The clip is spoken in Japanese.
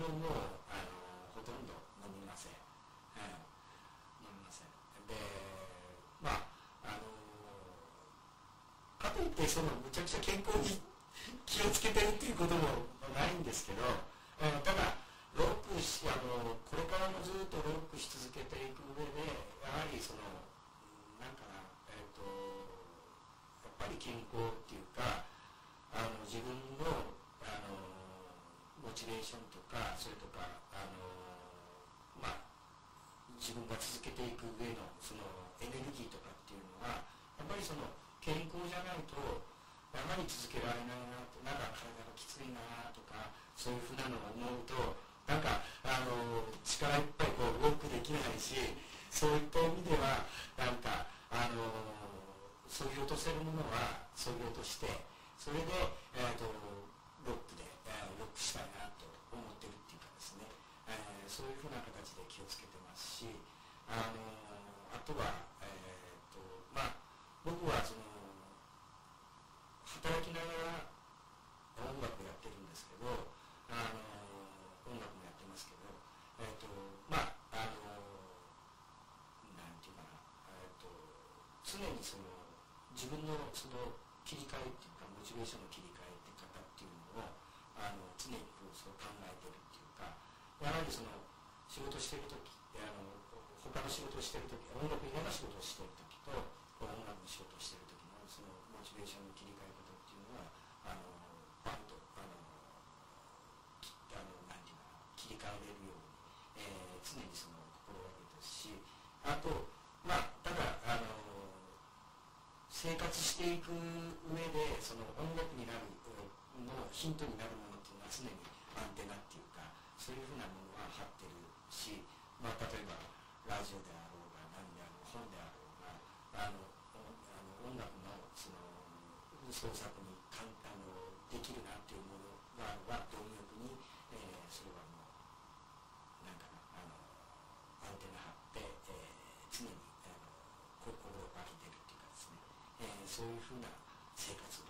もほとんど飲みません。飲みません。で、まあかといってむちゃくちゃ健康に気をつけてるっていうこともないんですけど、ただこれからもずっとロックし続けていく上で、やはりなんかな、やっぱり健康っていうか、自分のモチベーションとか、それとかまあ自分が続けていく上のエネルギーとかっていうのは、やっぱり健康じゃないとやはり続けられないなと、なんか体がきついなとか、そういうふうなのを思うと、なんか力いっぱいロックできないし、そういった意味ではなんかそぎ落とせるものはそぎ落として、それでロックしたいなと思ってるっていうかですね、そういうふうな形で気をつけてますし、あとはまあ僕は働きながら音楽やってるんですけど、音楽もやってますけど、まあなんていうかな、常に自分の切り替えっていうか、モチベーションの切り替えって方っていうのを常にそう考えてるっていうか、やはり仕事してる時、他の仕事をしてる時、音楽以外の仕事をしてる時と音楽の仕事をしてる時のモチベーションの切り替え方っていうのはバンとなんていうかな、切り替えれるように、常に心がけですし、あとまあただ生活していく上で音楽になるのヒントになるものっていうのは常にアンテナっていうか、そういうふうなものは張ってるし、まあ、例えばラジオであろうが何であろう、本であろうが、音楽の創作にできるなっていうものが貪欲に、それはもうなんかアンテナ張って、常に心がけてるっていうかですね、そういうふうな生活を